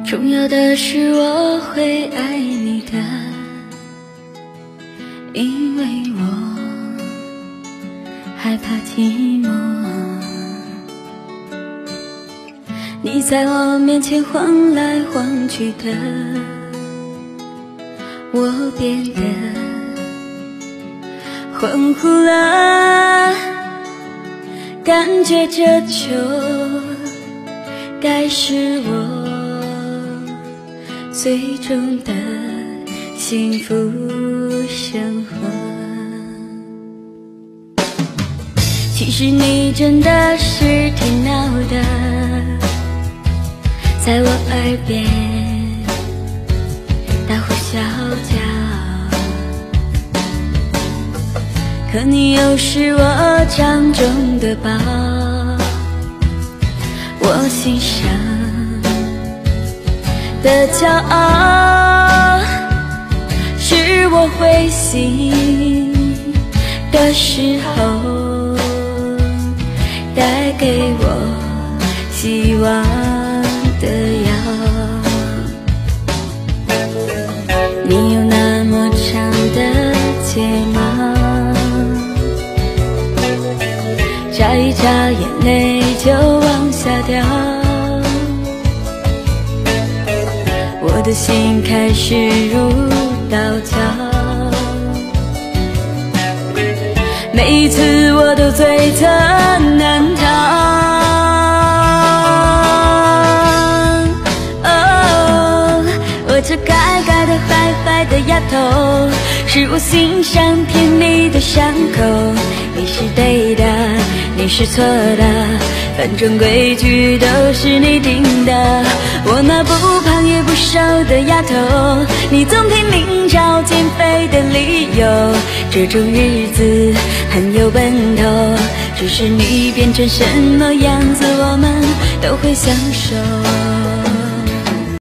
重要的是我会爱你的，因为我害怕寂寞。你在我面前晃来晃去的，我变得昏乎了，感觉这就该是我最终的幸福生活。其实你真的是挺闹的，在我耳边大呼小叫，可你又是我掌中的宝，我心上的骄傲，是我灰心的时候带给我希望的药。你有那么长的睫毛，眨一眨眼泪就往下掉，我的心开始如刀绞，每一次我都罪责难逃。哦，我这该该的坏坏的丫头，是我心上甜蜜的伤口。你是对的，你是错的，反正规矩都是你定的。我那不胖也不瘦的丫头，你总拼命找减肥的理由。这种日子很有奔头，只是你变成什么样子，我们都会享受。